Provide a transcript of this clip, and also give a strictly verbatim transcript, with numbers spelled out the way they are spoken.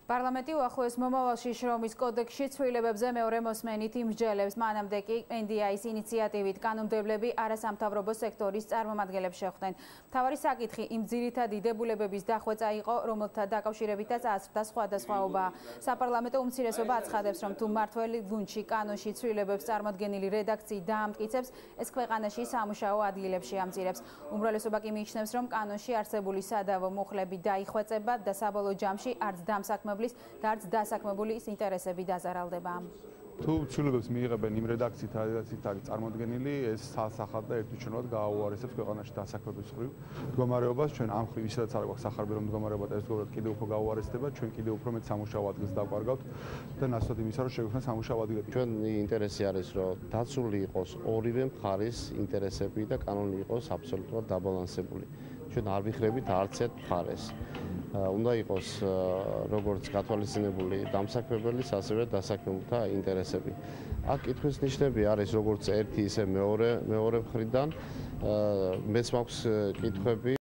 პარლამენტი უახლოეს მომავალში შრომის კოდექსში ცვლილებებზე მეორე მოსმენით იმსჯელებს. მანამდე კი ენ დი აის ინიციატივით კანონმდებლები არასამთავრობო სექტორის წარმომადგენლებს შეხვდნენ. მთავარი საკითხი იმ ძირითადი დებულებების დახვეწა იყო, რომელთა დაკავშირებითაც აზრთა სხვადასხვაობაა. საპარლამენტო უმცირესობა აცხადებს, რომ თუ მმართველი გუნდში კანონში ცვლილებებს წარმოდგენილი რედაქციით დაამტკიცებს, ეს ქვეყანაში სამუშაო ადგილებში ამწირებს. უმრავლესობა კი მიიჩნევს, რომ კანონში არსებული სადავო მუხლები დაიხვეწება და საბოლოო ჯამში არც დამსაქმებლის და არც დასაქმებულის ინტერესები დაზარალდება. თუ ცვლილებებს მიიღებენ იმ რედაქციით, რედაქციით არის წარმოდგენილი, ეს სასახად და ერთუჩინოდ გააუარესებს ქვეყანაში დასაქმების მხრივ მდგომარეობას. ჩვენ ამ მხრივ ისედაც არ გვაქვს სახარბიელო მდგომარეობა და ეს მდგომარეობა კიდევ უფრო გააუარესდება. ჩვენ კიდევ უფრო მეტ სამუშაო ადგილს დავკარგავთ და ნაცვლად იმისა, რომ შეგვექმნას სამუშაო ადგილები. ჩვენი ინტერესი არის, რომ დაცული იყოს ორივე მხარის ინტერესები და კანონი იყოს აბსოლუტურად დაბალანსებული. ჩვენ არ ვიხრებით არც ერთ მხარეს. უნდა იყოს როგორც გათვალისწინებული დამსაქმებელის, ასევე დასაქმებულთა ინტერესები. აქ კითხვის ნიშნები არის როგორც ერთი, ისე მეორე, მეორე მხრიდან. მეც მაქვს კითხვები